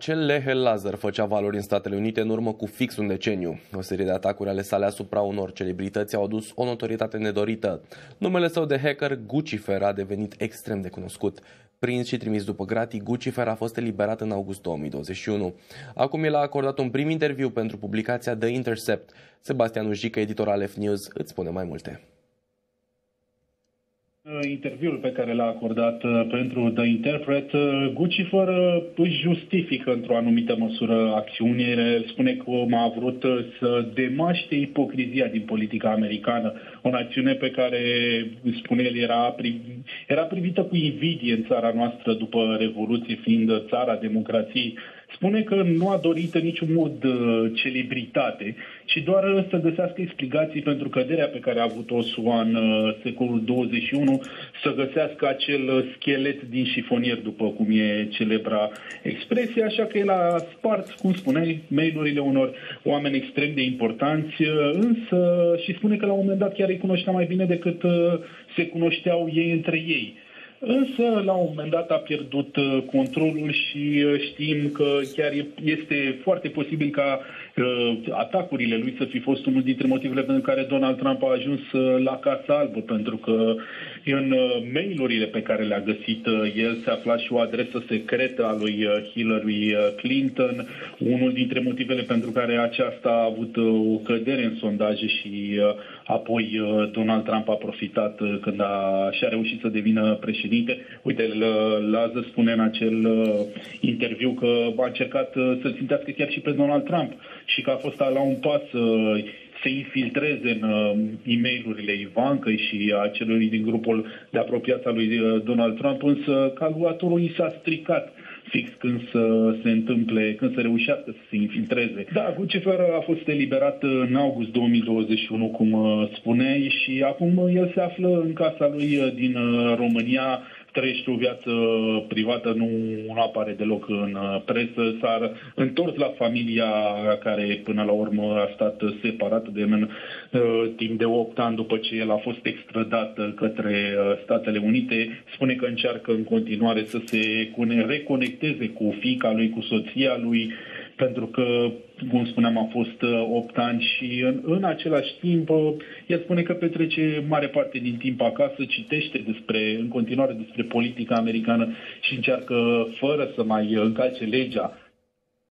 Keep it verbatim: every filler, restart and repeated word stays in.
Acel Lehel Lazar făcea valori în Statele Unite în urmă cu fix un deceniu. O serie de atacuri ale sale asupra unor celebrități au adus o notorietate nedorită. Numele său de hacker, Guccifer, a devenit extrem de cunoscut. Prins și trimis după gratii, Guccifer a fost eliberat în august două mii douăzeci și unu. Acum el a acordat un prim interviu pentru publicația The Intercept. Sebastian Ujică, editor al F News, îți spune mai multe. Interviul pe care l-a acordat pentru The Interpret, Guccifer își justifică într-o anumită măsură acțiunile. Spune că a vrut să demaște ipocrizia din politica americană. O acțiune pe care, spune el, era, era privită cu invidie în țara noastră după Revoluție, fiind țara democrației. Spune că nu a dorit în niciun mod uh, celebritate, ci doar să găsească explicații pentru căderea pe care a avut-o S U A în uh, secolul douăzeci și unu, să găsească acel schelet din șifonier, după cum e celebra expresie, așa că el a spart, cum spuneai, mail-urile unor oameni extrem de importanți, uh, însă și spune că la un moment dat chiar îi cunoștea mai bine decât uh, se cunoșteau ei între ei. Însă, la un moment dat a pierdut controlul și știm că chiar este foarte posibil ca uh, atacurile lui să fi fost unul dintre motivele pentru care Donald Trump a ajuns la Casa Albă, pentru că în mail-urile pe care le-a găsit el se afla și o adresă secretă a lui Hillary Clinton, unul dintre motivele pentru care aceasta a avut o cădere în sondaje și apoi Donald Trump a profitat când a, și-a reușit să devină președinte. Uite, Lazar spune în acel interviu că a încercat să-l țintească chiar și pe Donald Trump și că a fost la un pas să se infiltreze în e mail-urile Ivancăi și a celui din grupul de apropiați al lui Donald Trump, însă calculatorul i s-a stricat fix când să se întâmple, când să reușească să se infiltreze. Da, Guccifer a fost eliberat în august două mii douăzeci și unu, cum spuneai, și acum el se află în casa lui din România, trăiește o viață privată, nu, nu apare deloc în presă, s-a întors la familia care până la urmă a stat separată de el timp de opt ani după ce el a fost extradat către Statele Unite. Spune că încearcă în continuare să se reconecteze cu fiica lui, cu soția lui, pentru că, cum spuneam, a fost opt ani și în, în același timp el spune că petrece mare parte din timp acasă, citește despre, în continuare despre politica americană și încearcă, fără să mai încalce legea,